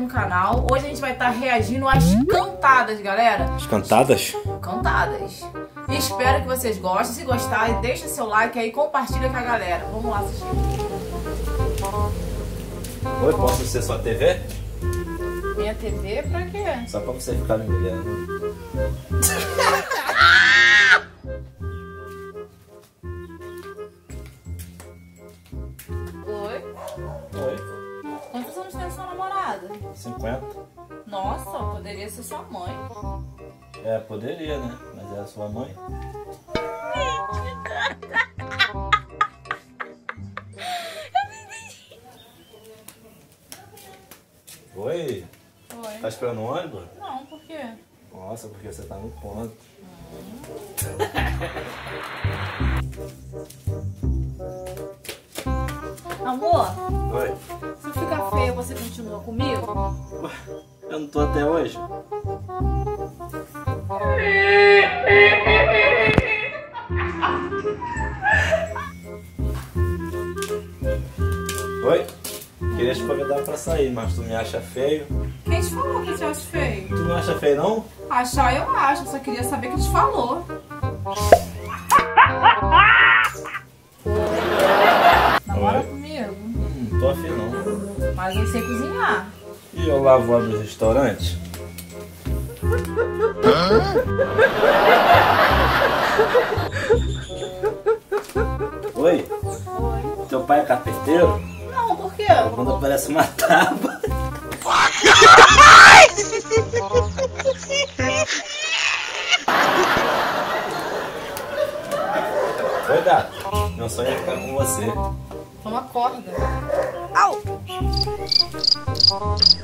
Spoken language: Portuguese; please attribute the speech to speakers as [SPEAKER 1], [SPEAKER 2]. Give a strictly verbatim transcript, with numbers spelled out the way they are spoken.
[SPEAKER 1] no canal. Hoje a gente vai estar reagindo às cantadas, galera.
[SPEAKER 2] As cantadas?
[SPEAKER 1] Cantadas. Espero que vocês gostem. Se gostarem, deixa seu like aí e compartilha com a galera. Vamos lá assistir.
[SPEAKER 2] Oi, posso ser sua T V?
[SPEAKER 1] Minha T V pra quê?
[SPEAKER 2] Só pra você ficar me olhando.
[SPEAKER 1] Oi?
[SPEAKER 2] Oi.
[SPEAKER 1] Quantos anos tem sua namorada?
[SPEAKER 2] cinquenta.
[SPEAKER 1] Nossa, poderia ser sua mãe.
[SPEAKER 2] É, poderia, né? Mas é a sua mãe. Oi?
[SPEAKER 1] Oi.
[SPEAKER 2] Tá esperando um ônibus?
[SPEAKER 1] Não, por quê?
[SPEAKER 2] Nossa, porque você tá no ponto.
[SPEAKER 1] Amor,
[SPEAKER 2] Oi.
[SPEAKER 1] se ficar feio, você continua comigo?
[SPEAKER 2] Eu não tô até hoje. Oi? Queria te convidar pra sair, mas tu me acha feio?
[SPEAKER 1] Quem te falou que eu te acho feio?
[SPEAKER 2] Tu não acha feio, não?
[SPEAKER 1] Achar eu acho, só queria saber quem te falou. Namora
[SPEAKER 2] Oi?
[SPEAKER 1] comigo?
[SPEAKER 2] Hum, não tô afim não.
[SPEAKER 1] Mas eu sei cozinhar.
[SPEAKER 2] E eu lavo a do restaurante? Oi?
[SPEAKER 1] Oi.
[SPEAKER 2] Teu pai é carpinteiro?
[SPEAKER 1] Não, por quê?
[SPEAKER 2] Quando parece uma tábua. Oi, gato. Meu sonho é ficar com você.
[SPEAKER 1] Toma corda.
[SPEAKER 2] Au!